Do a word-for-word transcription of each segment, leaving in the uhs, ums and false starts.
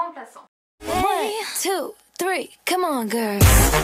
remplaçant. One, two, three, come on girl.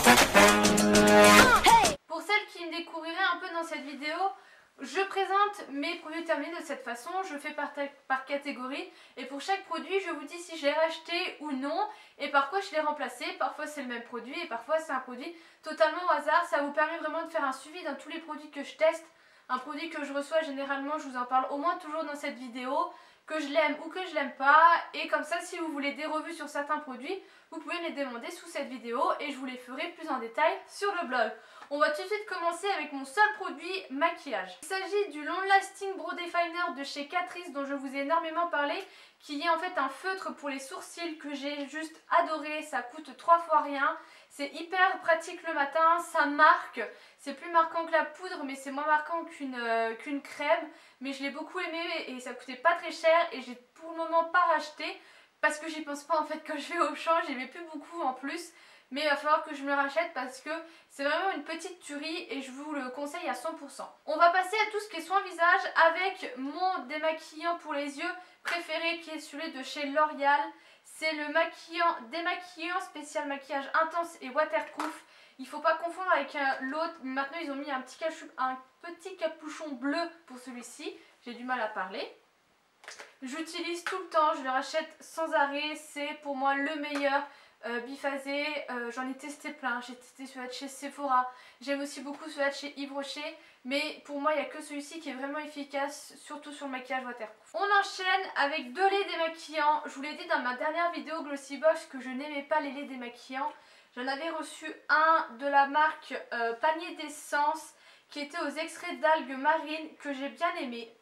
Pour celles qui me découvriraient un peu dans cette vidéo, je présente mes produits terminés de cette façon, je fais par, par catégorie et pour chaque produit je vous dis si je l'ai racheté ou non et par quoi je l'ai remplacé. Parfois c'est le même produit et parfois c'est un produit totalement au hasard. Ça vous permet vraiment de faire un suivi dans tous les produits que je teste. Un produit que je reçois généralement, je vous en parle au moins toujours dans cette vidéo, que je l'aime ou que je l'aime pas, et comme ça si vous voulez des revues sur certains produits, vous pouvez me les demander sous cette vidéo et je vous les ferai plus en détail sur le blog. On va tout de suite commencer avec mon seul produit maquillage. Il s'agit du Long Lasting Brow Definer de chez Catrice dont je vous ai énormément parlé, qui est en fait un feutre pour les sourcils que j'ai juste adoré. Ça coûte trois fois rien, c'est hyper pratique le matin, ça marque, c'est plus marquant que la poudre mais c'est moins marquant qu'une euh, qu'une crème, mais je l'ai beaucoup aimé et ça coûtait pas très cher et j'ai pour le moment pas racheté parce que j'y pense pas en fait quand je vais au champ, j'y vais plus beaucoup en plus. Mais il va falloir que je me le rachète parce que c'est vraiment une petite tuerie et je vous le conseille à cent pour cent. On va passer à tout ce qui est soin visage avec mon démaquillant pour les yeux préféré qui est celui de chez L'Oréal. C'est le maquillant démaquillant spécial maquillage intense et waterproof. Il ne faut pas confondre avec l'autre. Maintenant ils ont mis un petit, un petit capuchon bleu pour celui-ci. J'ai du mal à parler. J'utilise tout le temps, je le rachète sans arrêt. C'est pour moi le meilleur. Euh, biphasé, euh, j'en ai testé plein, j'ai testé celui-là de chez Sephora, j'aime aussi beaucoup celui-là de chez Yves Rocher, mais pour moi il n'y a que celui-ci qui est vraiment efficace, surtout sur le maquillage waterproof. On enchaîne avec deux laits démaquillants. Je vous l'ai dit dans ma dernière vidéo Glossybox que je n'aimais pas les laits démaquillants. J'en avais reçu un de la marque euh, Panier d'essence qui était aux extraits d'algues marines que j'ai bien aimé.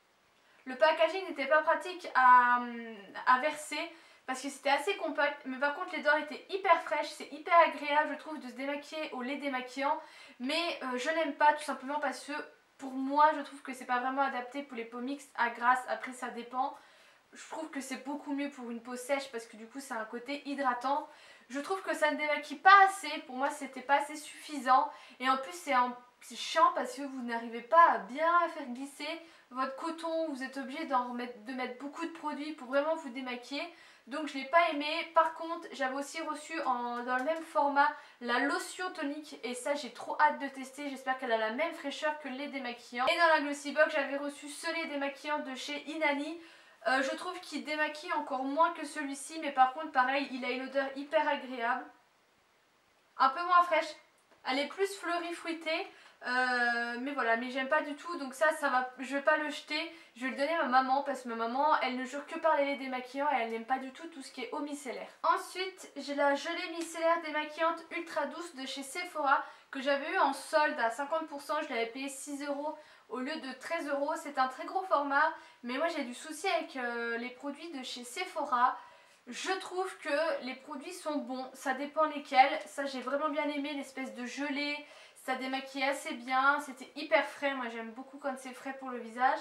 Le packaging n'était pas pratique à, à verser parce que c'était assez compact, mais par contre les dents étaient hyper fraîches, c'est hyper agréable je trouve de se démaquiller au lait démaquillant, mais euh, je n'aime pas tout simplement parce que pour moi je trouve que c'est pas vraiment adapté pour les peaux mixtes à grasse. Après ça dépend, je trouve que c'est beaucoup mieux pour une peau sèche parce que du coup c'est un côté hydratant. Je trouve que ça ne démaquille pas assez, pour moi c'était pas assez suffisant et en plus c'est chiant parce que vous n'arrivez pas à bien faire glisser votre coton, vous êtes obligé d'en remettre, de mettre beaucoup de produits pour vraiment vous démaquiller. Donc je ne l'ai pas aimé. Par contre j'avais aussi reçu en, dans le même format la lotion tonique et ça j'ai trop hâte de tester. J'espère qu'elle a la même fraîcheur que le lait démaquillant. Et dans la Glossybox j'avais reçu ce lait démaquillant de chez Inani. Euh, je trouve qu'il démaquille encore moins que celui-ci, mais par contre pareil il a une odeur hyper agréable. Un peu moins fraîche. Elle est plus fleurie fruitée. Euh, mais voilà, mais j'aime pas du tout, donc ça, ça va, je vais pas le jeter, je vais le donner à ma maman parce que ma maman, elle ne jure que par les laits démaquillants et elle n'aime pas du tout tout ce qui est eau micellaire. Ensuite, j'ai la gelée micellaire démaquillante ultra douce de chez Sephora que j'avais eu en solde à cinquante pour cent, je l'avais payé six euros au lieu de treize euros. C'est un très gros format, mais moi j'ai du souci avec euh, les produits de chez Sephora. Je trouve que les produits sont bons, ça dépend lesquels. Ça j'ai vraiment bien aimé l'espèce de gelée. Ça démaquillait assez bien, c'était hyper frais, moi j'aime beaucoup quand c'est frais pour le visage.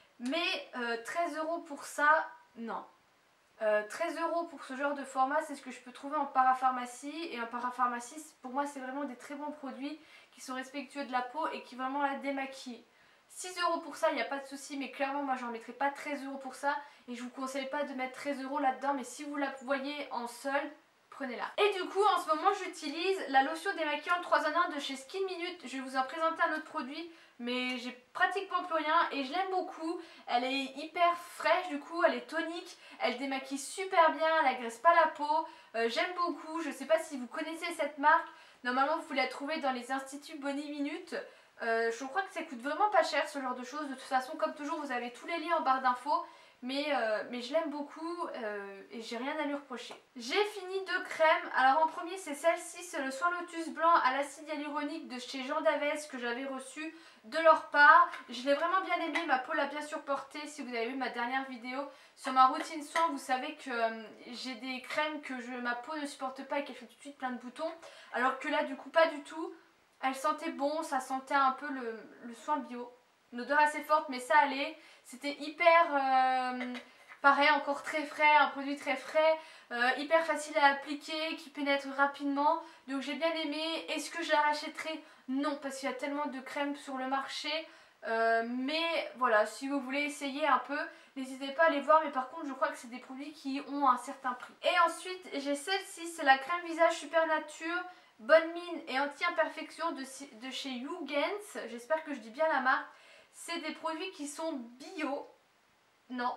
Mais euh, treize euros pour ça, non. Euh, treize euros pour ce genre de format, c'est ce que je peux trouver en parapharmacie. Et en parapharmacie, pour moi c'est vraiment des très bons produits qui sont respectueux de la peau et qui vraiment la démaquillent. six euros pour ça, il n'y a pas de souci, mais clairement moi j'en mettrai pas treize euros pour ça. Et je vous conseille pas de mettre treize euros là-dedans, mais si vous la voyez en solde, prenez-la. Et du coup en ce moment j'utilise la lotion démaquillante trois en un de chez Skin Minute. Je vais vous en présenter un autre produit mais j'ai pratiquement plus rien et je l'aime beaucoup. Elle est hyper fraîche du coup, elle est tonique, elle démaquille super bien, elle agresse pas la peau. Euh, j'aime beaucoup, je sais pas si vous connaissez cette marque. Normalement vous la trouvez dans les instituts Boni Minute. Euh, je crois que ça coûte vraiment pas cher ce genre de choses. De toute façon comme toujours vous avez tous les liens en barre d'infos. Mais, euh, mais je l'aime beaucoup euh, et j'ai rien à lui reprocher. J'ai fini deux crèmes. Alors en premier c'est celle-ci, c'est le Soin Lotus blanc à l'acide hyaluronique de chez Jean Davès que j'avais reçu de leur part. Je l'ai vraiment bien aimé, ma peau l'a bien supporté. Si vous avez vu ma dernière vidéo sur ma routine soin, vous savez que euh, j'ai des crèmes que je, ma peau ne supporte pas et qu'elle fait tout de suite plein de boutons. Alors que là du coup pas du tout. Elle sentait bon, ça sentait un peu le, le soin bio. Une odeur assez forte mais ça allait. C'était hyper, euh, pareil, encore très frais, un produit très frais, euh, hyper facile à appliquer, qui pénètre rapidement. Donc j'ai bien aimé. Est-ce que je la rachèterai? Non, parce qu'il y a tellement de crèmes sur le marché. Euh, mais voilà, si vous voulez essayer un peu, n'hésitez pas à aller voir. Mais par contre, je crois que c'est des produits qui ont un certain prix. Et ensuite, j'ai celle-ci, c'est la crème visage Super Nature, bonne mine et anti-imperfection de, de chez Yougens. J'espère que je dis bien la marque. C'est des produits qui sont bio. Non.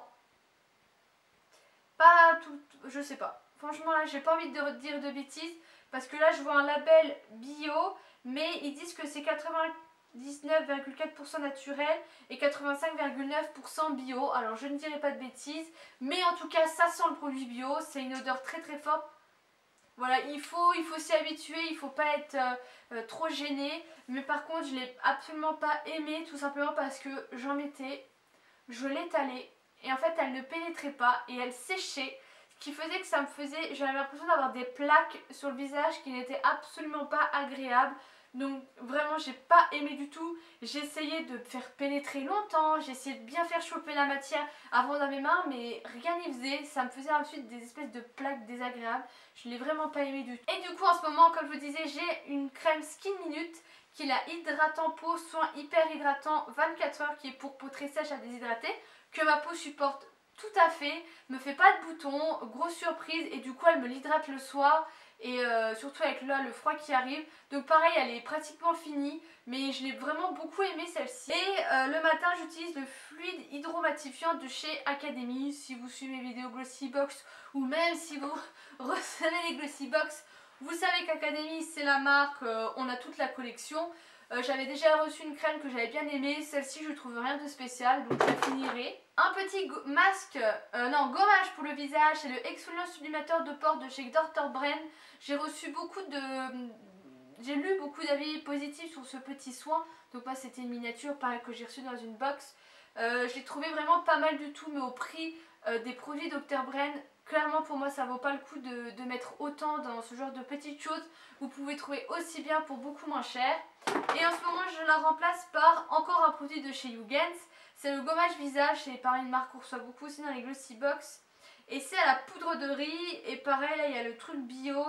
Pas tout, je sais pas. Franchement, là, j'ai pas envie de dire de bêtises. Parce que là, je vois un label bio. Mais ils disent que c'est quatre-vingt-dix-neuf virgule quatre pour cent naturel et quatre-vingt-cinq virgule neuf pour cent bio. Alors, je ne dirai pas de bêtises. Mais en tout cas, ça sent le produit bio. C'est une odeur très très forte. Voilà, il faut, il faut s'y habituer, il ne faut pas être euh, euh, trop gêné. Mais par contre, je ne l'ai absolument pas aimé, tout simplement parce que j'en mettais, je l'étalais, et en fait, elle ne pénétrait pas, et elle séchait. Ce qui faisait que ça me faisait, j'avais l'impression d'avoir des plaques sur le visage qui n'étaient absolument pas agréables. Donc vraiment, j'ai pas aimé du tout. J'ai essayé de faire pénétrer longtemps, j'ai essayé de bien faire chauffer la matière avant dans mes mains, mais rien n'y faisait. Ça me faisait ensuite des espèces de plaques désagréables. Je l'ai vraiment pas aimé du tout. Et du coup, en ce moment, comme je vous disais, j'ai une crème Skin Minute qui est la hydratant peau, soin hyper hydratant vingt-quatre heures, qui est pour peau très sèche à déshydrater, que ma peau supporte tout à fait, me fait pas de boutons, grosse surprise, et du coup elle me l'hydrate le soir. Et euh, surtout avec là le froid qui arrive. Donc pareil, elle est pratiquement finie. Mais je l'ai vraiment beaucoup aimée celle-ci. Et euh, le matin j'utilise le fluide hydromatifiant de chez Academy. Si vous suivez mes vidéos Glossybox, ou même si vous recevez les Glossybox, vous savez qu'Academy c'est la marque, euh, on a toute la collection. Euh, j'avais déjà reçu une crème que j'avais bien aimée. Celle-ci je trouve rien de spécial, donc je finirai. Un petit masque, euh, non, gommage pour le visage, c'est le exfoliant sublimateur de pores de chez docteur Bren. J'ai reçu beaucoup de... J'ai lu beaucoup d'avis positifs sur ce petit soin. Donc moi c'était une miniature pareil que j'ai reçu dans une box. Euh, je l'ai trouvé vraiment pas mal du tout, mais au prix euh, des produits docteur Bren, clairement pour moi ça vaut pas le coup de, de mettre autant dans ce genre de petites choses. Vous pouvez trouver aussi bien pour beaucoup moins cher. Et en ce moment je la remplace par encore un produit de chez Yougens. C'est le gommage visage, c'est pareil une marque qu'on reçoit beaucoup aussi dans les Glossybox. Et c'est à la poudre de riz. Et pareil là il y a le truc bio.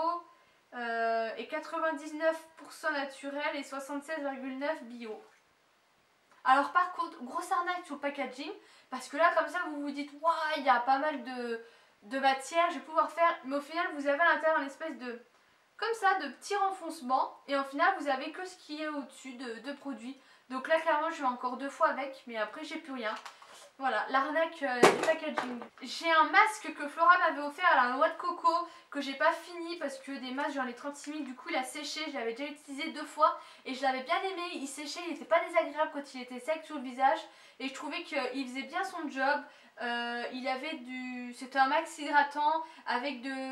Euh, et quatre-vingt-dix-neuf pour cent naturel et soixante-seize virgule neuf pour cent bio. Alors par contre, grosse arnaque sur le packaging, parce que là comme ça vous vous dites waouh, il y a pas mal de, de matière, je vais pouvoir faire, mais au final vous avez à l'intérieur une espèce de, comme ça, de petits renfoncements, et au final vous avez que ce qui est au-dessus de, de produits. Donc là clairement je vais encore deux fois avec, mais après j'ai plus rien. Voilà, l'arnaque euh, du packaging. J'ai un masque que Flora m'avait offert à la noix de coco, que j'ai pas fini parce que des masques j'en ai trente-six mille, du coup il a séché, je l'avais déjà utilisé deux fois et je l'avais bien aimé, il séchait, il n'était pas désagréable quand il était sec sur le visage et je trouvais qu'il faisait bien son job. Euh, il avait du... C'était un max hydratant avec de...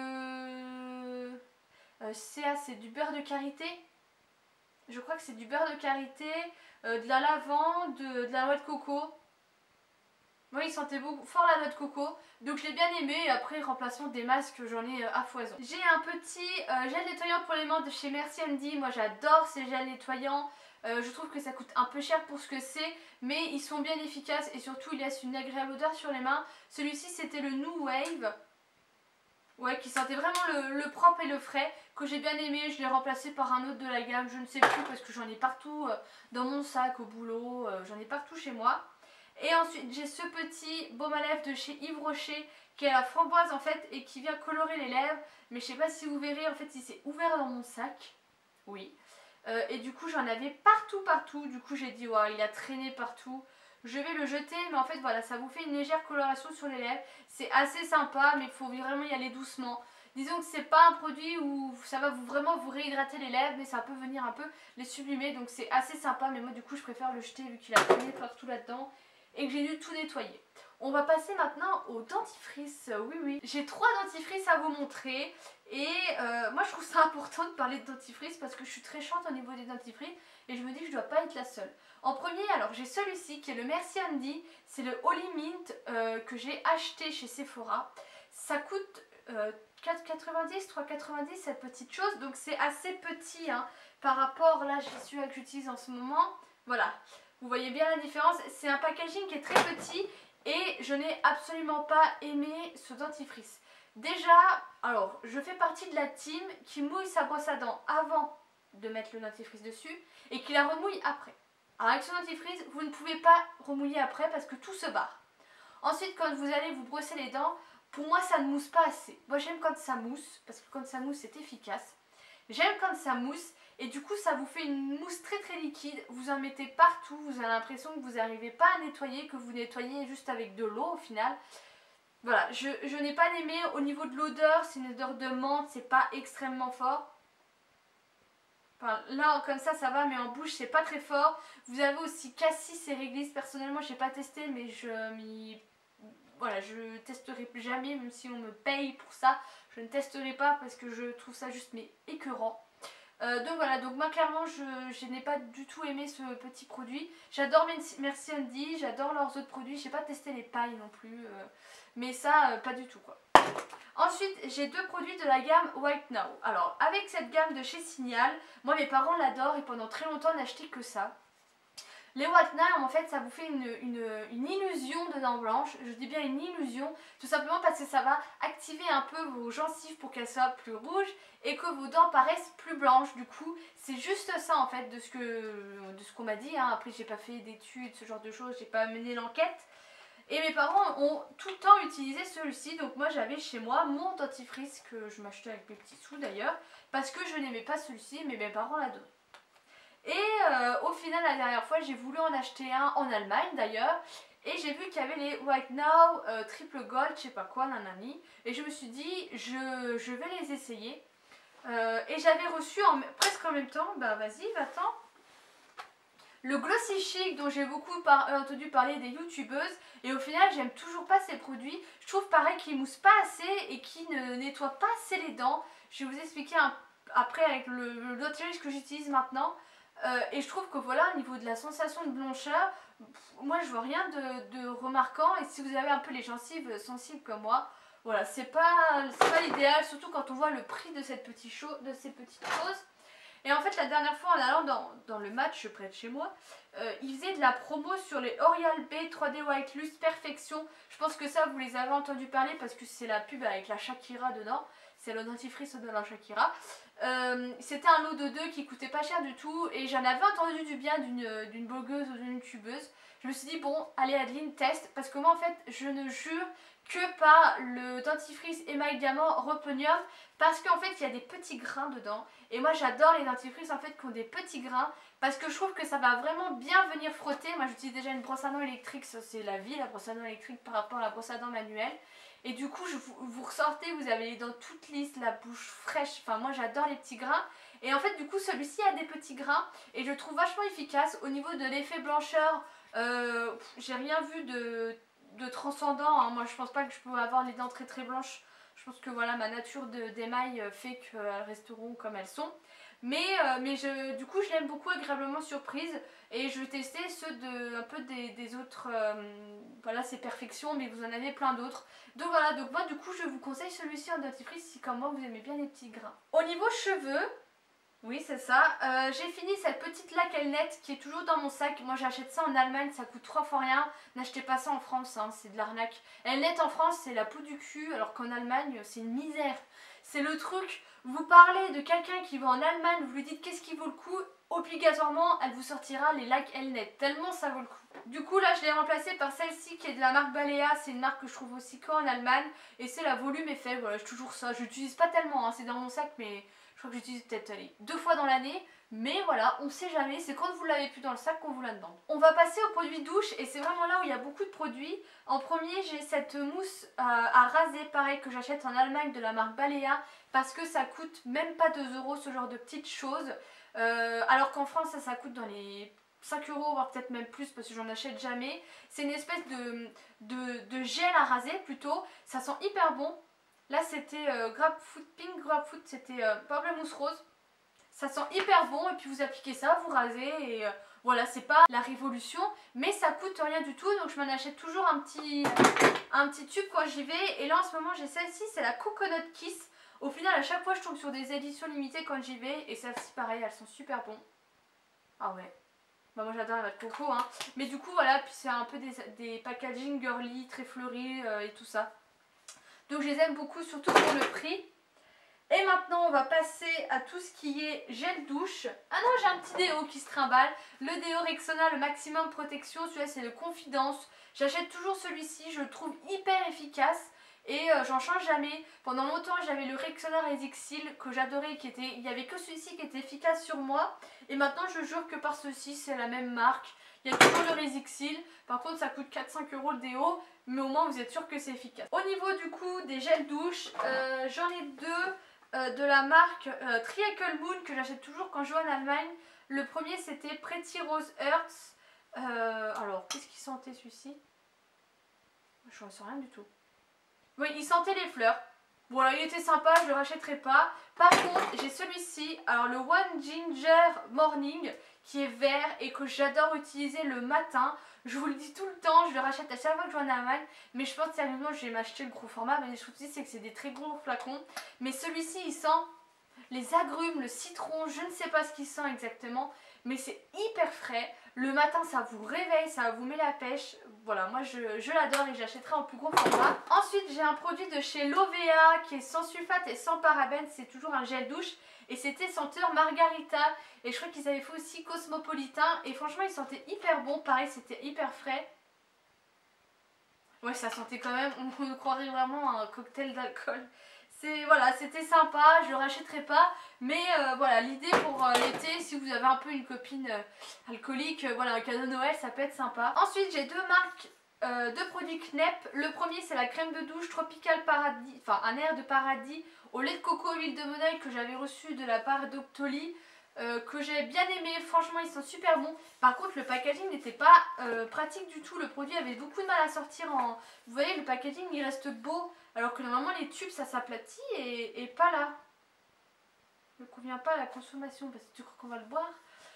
Euh, c'est du beurre de karité. Je crois que c'est du beurre de karité, euh, de la lavande, de, de la noix de coco. Moi il sentait beaucoup fort la noix de coco, donc je l'ai bien aimé. Et après remplacement des masques, j'en ai à foison. J'ai un petit euh, gel nettoyant pour les mains de chez Merci Andy. Moi j'adore ces gels nettoyants. Euh, je trouve que ça coûte un peu cher pour ce que c'est, mais ils sont bien efficaces et surtout ils laissent une agréable odeur sur les mains. Celui-ci c'était le New Wave. Ouais, qui sentait vraiment le, le propre et le frais, que j'ai bien aimé. Je l'ai remplacé par un autre de la gamme, je ne sais plus parce que j'en ai partout euh, dans mon sac, au boulot, euh, j'en ai partout chez moi. Et ensuite j'ai ce petit baume à lèvres de chez Yves Rocher qui est à la framboise en fait et qui vient colorer les lèvres. Mais je sais pas si vous verrez, en fait il s'est ouvert dans mon sac. Oui. Euh, et du coup j'en avais partout partout. Du coup j'ai dit ouais, il a traîné partout. Je vais le jeter, mais en fait voilà, ça vous fait une légère coloration sur les lèvres. C'est assez sympa, mais il faut vraiment y aller doucement. Disons que c'est pas un produit où ça va vous vraiment vous réhydrater les lèvres, mais ça peut venir un peu les sublimer. Donc c'est assez sympa, mais moi du coup je préfère le jeter vu qu'il a traîné partout là-dedans et que j'ai dû tout nettoyer. On va passer maintenant au dentifrice. Oui oui, j'ai trois dentifrices à vous montrer. Et euh, moi je trouve ça important de parler de dentifrice parce que je suis très chante au niveau des dentifrices et je me dis que je dois pas être la seule. En premier, alors j'ai celui-ci qui est le Merci Andy. C'est le Holy Mint euh, que j'ai acheté chez Sephora. Ça coûte euh, quatre quatre-vingt-dix, trois quatre-vingt-dix cette petite chose. Donc c'est assez petit hein, par rapport là, je suis que j'utilise en ce moment. Voilà, vous voyez bien la différence. C'est un packaging qui est très petit et je n'ai absolument pas aimé ce dentifrice. Déjà, alors je fais partie de la team qui mouille sa brosse à dents avant de mettre le dentifrice dessus et qui la remouille après. Alors avec ce dentifrice, vous ne pouvez pas remouiller après parce que tout se barre. Ensuite, quand vous allez vous brosser les dents, pour moi ça ne mousse pas assez. Moi j'aime quand ça mousse, parce que quand ça mousse c'est efficace. J'aime quand ça mousse et du coup ça vous fait une mousse très très liquide. Vous en mettez partout, vous avez l'impression que vous n'arrivez pas à nettoyer, que vous nettoyez juste avec de l'eau au final. Voilà, je, je n'ai pas aimé au niveau de l'odeur, c'est une odeur de menthe, c'est pas extrêmement fort. Enfin, là comme ça ça va, mais en bouche c'est pas très fort. Vous avez aussi cassis et réglisse. Personnellement j'ai pas testé, mais je m'y... Voilà, je testerai jamais, même si on me paye pour ça. Je ne testerai pas parce que je trouve ça juste mais écœurant. Euh, donc voilà, donc moi clairement je, je n'ai pas du tout aimé ce petit produit. J'adore Merci Andy, j'adore leurs autres produits. Je n'ai pas testé les pailles non plus, euh, mais ça euh, pas du tout quoi. Ensuite j'ai deux produits de la gamme White Now. Alors avec cette gamme de chez Signal, moi mes parents l'adorent et pendant très longtemps on n'a acheté que ça. Les White Now, en fait, ça vous fait une, une, une illusion de dents blanches. Je dis bien une illusion, tout simplement parce que ça va activer un peu vos gencives pour qu'elles soient plus rouges et que vos dents paraissent plus blanches. Du coup, c'est juste ça en fait de ce que de ce qu'on m'a dit. Hein. Après, j'ai pas fait d'études, ce genre de choses, j'ai pas mené l'enquête. Et mes parents ont tout le temps utilisé celui-ci. Donc moi, j'avais chez moi mon dentifrice que je m'achetais avec mes petits sous d'ailleurs, parce que je n'aimais pas celui-ci, mais mes parents l'adoraient. Et euh, au final la dernière fois j'ai voulu en acheter un en Allemagne d'ailleurs. Et j'ai vu qu'il y avait les White Now euh, triple gold, je sais pas quoi, nanani. Et je me suis dit je, je vais les essayer. euh, Et j'avais reçu en, presque en même temps, bah vas-y va-t'en, le Glossy Chic dont j'ai beaucoup par, euh, entendu parler des youtubeuses. Et au final j'aime toujours pas ces produits. Je trouve pareil qu'ils moussent pas assez et qu'ils ne nettoient pas assez les dents. Je vais vous expliquer un, après avec le, le dentifrice que j'utilise maintenant. Euh, et je trouve que voilà, au niveau de la sensation de blancheur, pff, moi je vois rien de, de remarquant. Et si vous avez un peu les gencives sensibles comme moi, voilà, c'est pas, c'est pas l'idéal, surtout quand on voit le prix de, cette petite cho de ces petites choses. Et en fait la dernière fois en allant dans, dans le match près de chez moi, euh, ils faisaient de la promo sur les Oral-B trois D White Luxe Perfection. Je pense que ça vous les avez entendu parler parce que c'est la pub avec la Shakira dedans. C'est le dentifrice de la Shakira. Euh, C'était un lot de deux qui coûtait pas cher du tout. Et j'en avais entendu du bien d'une blogueuse ou d'une youtubeuse. Je me suis dit bon, allez Adeline, teste. Parce que moi en fait, je ne jure que par le dentifrice émail diamant Reponium. Parce qu'en fait, il y a des petits grains dedans. Et moi j'adore les dentifrices en fait qui ont des petits grains. Parce que je trouve que ça va vraiment bien venir frotter. Moi j'utilise déjà une brosse à dents électrique. Ça c'est la vie, la brosse à dents électrique par rapport à la brosse à dents manuelle. Et du coup, je vous, vous ressortez, vous avez les dents toutes lisses, la bouche fraîche. Enfin, moi, j'adore les petits grains. Et en fait, du coup, celui-ci a des petits grains. Et je le trouve vachement efficace. Au niveau de l'effet blancheur, euh, j'ai rien vu de, de transcendant. Hein. Moi, je pense pas que je peux avoir les dents très très blanches. Je pense que voilà, ma nature d'émail fait qu'elles resteront comme elles sont. Mais, euh, mais je, du coup je l'aime beaucoup, agréablement surprise. Et je vais tester ceux de un peu des, des autres, euh, voilà c'est Perfection, mais vous en avez plein d'autres. Donc voilà, donc moi du coup je vous conseille celui-ci en dentifrice si comme moi vous aimez bien les petits grains. Au niveau cheveux, oui c'est ça, euh, j'ai fini cette petite laque Elnet qui est toujours dans mon sac. Moi j'achète ça en Allemagne, ça coûte trois fois rien. N'achetez pas ça en France, hein, c'est de l'arnaque. Elnet en France c'est la peau du cul, alors qu'en Allemagne c'est une misère. C'est le truc, vous parlez de quelqu'un qui va en Allemagne, vous lui dites qu'est-ce qui vaut le coup, obligatoirement elle vous sortira les lacs Elnet, tellement ça vaut le coup. Du coup là je l'ai remplacée par celle-ci qui est de la marque Balea, c'est une marque que je trouve aussi qu'en Allemagne. Et c'est la volume effet, voilà, j'ai toujours ça, je l'utilise pas tellement, hein, c'est dans mon sac mais je crois que j'utilise peut-être deux fois dans l'année. Mais voilà, on sait jamais, c'est quand vous l'avez plus dans le sac qu'on vous la demande. On va passer aux produits douche et c'est vraiment là où il y a beaucoup de produits. En premier, j'ai cette mousse euh, à raser, pareil, que j'achète en Allemagne de la marque Balea. Parce que ça coûte même pas deux euros ce genre de petites choses. Euh, alors qu'en France, ça, ça coûte dans les cinq euros, voire peut-être même plus parce que j'en achète jamais. C'est une espèce de, de, de gel à raser plutôt. Ça sent hyper bon. Là, c'était euh, Grapefruit Pink, Grapefruit, c'était euh, pamplemousse rose. Ça sent hyper bon et puis vous appliquez ça, vous rasez et euh, voilà, c'est pas la révolution mais ça coûte rien du tout, donc je m'en achète toujours un petit, un petit tube quand j'y vais. Et là en ce moment j'ai celle-ci, c'est la Coconut Kiss. Au final à chaque fois je tombe sur des éditions limitées quand j'y vais et celles-ci pareil, elles sont super bon. Ah ouais, bah moi j'adore la noix de coco hein. Mais du coup voilà, puis c'est un peu des, des packaging girly, très fleuris euh, et tout ça. Donc je les aime beaucoup, surtout pour le prix. Et maintenant on va passer à tout ce qui est gel douche. Ah non, j'ai un petit déo qui se trimballe. Le déo Rexona, le maximum protection. Celui-là c'est le Confidence. J'achète toujours celui-ci, je le trouve hyper efficace. Et euh, j'en change jamais. Pendant longtemps j'avais le Rexona Resixil que j'adorais, qui était, il n'y avait que celui-ci qui était efficace sur moi. Et maintenant je jure que par ceci, c'est la même marque. Il y a toujours le Resixil. Par contre ça coûte quatre à cinq euros le déo. Mais au moins vous êtes sûr que c'est efficace. Au niveau du coup des gels douche, euh, j'en ai deux euh, de la marque euh, Triangle Moon que j'achète toujours quand je vais en Allemagne. Le premier c'était Pretty Rose Earth. Euh, alors qu'est-ce qu'il sentait celui-ci? Je ne sais rien du tout. Oui, il sentait les fleurs. Voilà, il était sympa, je le rachèterai pas. Par contre, j'ai celui-ci, alors le One Ginger Morning, qui est vert et que j'adore utiliser le matin. Je vous le dis tout le temps, je le rachète à chaque fois que je vais en Allemagne. Mais je pense sérieusement, je vais m'acheter le gros format. Mais le souci, c'est que c'est des très gros flacons. Mais celui-ci, il sent les agrumes, le citron, je ne sais pas ce qu'il sent exactement. Mais c'est hyper frais. Le matin, ça vous réveille, ça vous met la pêche. Voilà, moi je, je l'adore et j'achèterai en plus gros format. Ensuite, j'ai un produit de chez Lovea qui est sans sulfate et sans parabènes. C'est toujours un gel douche. Et c'était senteur Margarita. Et je crois qu'ils avaient fait aussi Cosmopolitain. Et franchement, il sentait hyper bon. Pareil, c'était hyper frais. Ouais, ça sentait quand même, on, on croirait vraiment à un cocktail d'alcool. C'est voilà, c'était sympa, je le rachèterai pas, mais euh, voilà, l'idée pour euh, l'été, si vous avez un peu une copine euh, alcoolique, euh, voilà, un cadeau de Noël, ça peut être sympa. Ensuite, j'ai deux marques euh, de produits Knep. Le premier, c'est la crème de douche Tropical Paradis, enfin un air de paradis au lait de coco, huile de monoeil que j'avais reçu de la part d'Octoly. Euh, que j'ai bien aimé, franchement ils sont super bons. Par contre le packaging n'était pas euh, pratique du tout, le produit avait beaucoup de mal à sortir en... Vous voyez, le packaging il reste beau, alors que normalement les tubes ça s'aplatit et, et pas là. Ne convient pas à la consommation parce que tu crois qu'on va le boire.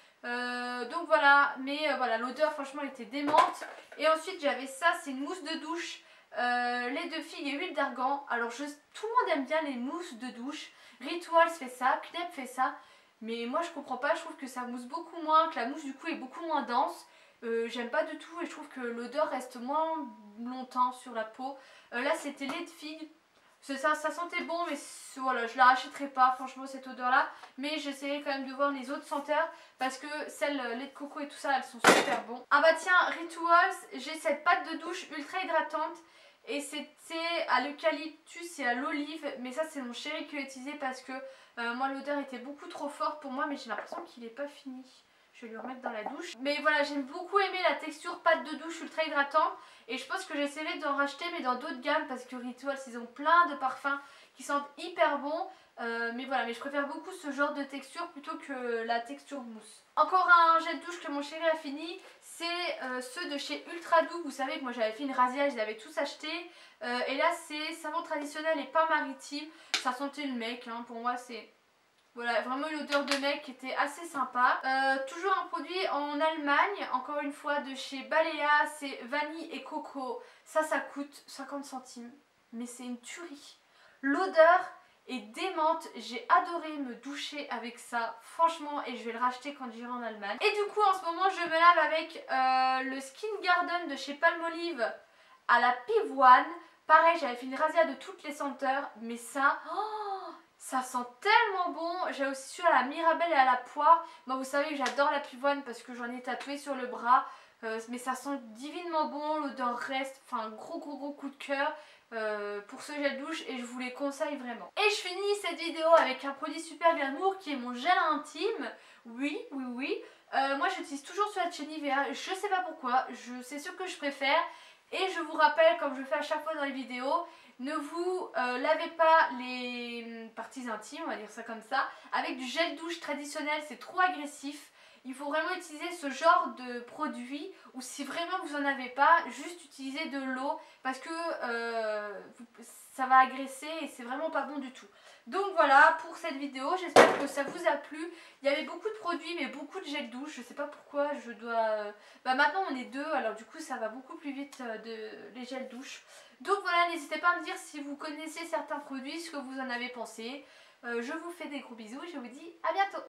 Euh, donc voilà, mais euh, voilà, l'odeur franchement était démente. Et ensuite j'avais ça, c'est une mousse de douche, euh, lait de figue et huile d'argan. Alors je, tout le monde aime bien les mousses de douche. Rituals fait ça, Knep fait ça. Mais moi je comprends pas, je trouve que ça mousse beaucoup moins, que la mousse du coup est beaucoup moins dense. Euh, J'aime pas du tout et je trouve que l'odeur reste moins longtemps sur la peau. Euh, là c'était lait de figue. Ça, ça sentait bon mais voilà, je la rachèterai pas franchement cette odeur là. Mais j'essaierai quand même de voir les autres senteurs parce que celles lait de coco et tout ça elles sont super bons. Ah bah tiens, Rituals, j'ai cette pâte de douche ultra hydratante. Et c'était à l'eucalyptus et à l'olive. Mais ça c'est mon chéri qui l'a utilisé parce que euh, moi l'odeur était beaucoup trop forte pour moi. Mais j'ai l'impression qu'il n'est pas fini. Je vais le remettre dans la douche. Mais voilà, j'aime beaucoup aimer la texture pâte de douche ultra hydratante. Et je pense que j'essaierai d'en racheter mais dans d'autres gammes. Parce que Rituals ils ont plein de parfums qui sentent hyper bon. Euh, mais voilà, mais je préfère beaucoup ce genre de texture plutôt que la texture mousse. Encore un gel douche que mon chéri a fini. C'est euh, ceux de chez Ultra Doux. Vous savez que moi j'avais fait une razzia, je les avais tous achetés. Euh, et là c'est savon traditionnel et pain maritime. Ça sentait le mec, hein. Pour moi c'est voilà, vraiment une odeur de mec qui était assez sympa. Euh, toujours un produit en Allemagne, encore une fois de chez Balea. C'est vanille et coco. Ça, ça coûte cinquante centimes. Mais c'est une tuerie. L'odeur est démente, j'ai adoré me doucher avec ça franchement et je vais le racheter quand j'irai en Allemagne. Et du coup en ce moment je me lave avec euh, le Skin Garden de chez Palmolive à la pivoine. Pareil, j'avais fait une razzia de toutes les senteurs mais ça, oh, ça sent tellement bon. J'ai aussi celui à la Mirabelle et à la poire. Moi vous savez que j'adore la pivoine parce que j'en ai tatoué sur le bras. Euh, mais ça sent divinement bon, l'odeur reste, enfin gros gros gros coup de cœur. Euh, pour ce gel douche et je vous les conseille vraiment. Et je finis cette vidéo avec un produit super glamour qui est mon gel intime. Oui, oui, oui. Euh, moi j'utilise toujours celui de chez Nivea. Je sais pas pourquoi, c'est ce que je préfère. Et je vous rappelle, comme je fais à chaque fois dans les vidéos, ne vous euh, lavez pas les parties intimes, on va dire ça comme ça, avec du gel douche traditionnel, c'est trop agressif. Il faut vraiment utiliser ce genre de produit ou si vraiment vous n'en avez pas, juste utiliser de l'eau parce que euh, ça va agresser et c'est vraiment pas bon du tout. Donc voilà pour cette vidéo, j'espère que ça vous a plu. Il y avait beaucoup de produits mais beaucoup de gel douche, je sais pas pourquoi je dois... Bah maintenant on est deux alors du coup ça va beaucoup plus vite de les gels douche. Donc voilà, n'hésitez pas à me dire si vous connaissez certains produits, ce que vous en avez pensé. Euh, je vous fais des gros bisous et je vous dis à bientôt.